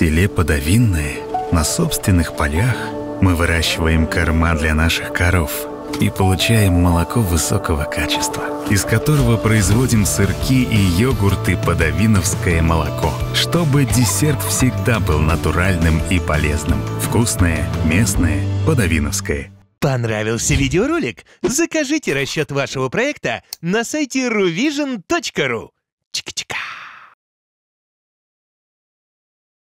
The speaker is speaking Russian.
селе Подовинное, на собственных полях, мы выращиваем корма для наших коров и получаем молоко высокого качества, из которого производим сырки и йогурты «Подовиновское молоко», чтобы десерт всегда был натуральным и полезным. Вкусное, местное, подовиновское. Понравился видеоролик? Закажите расчет вашего проекта на сайте ruvision.ru. Чик-чик.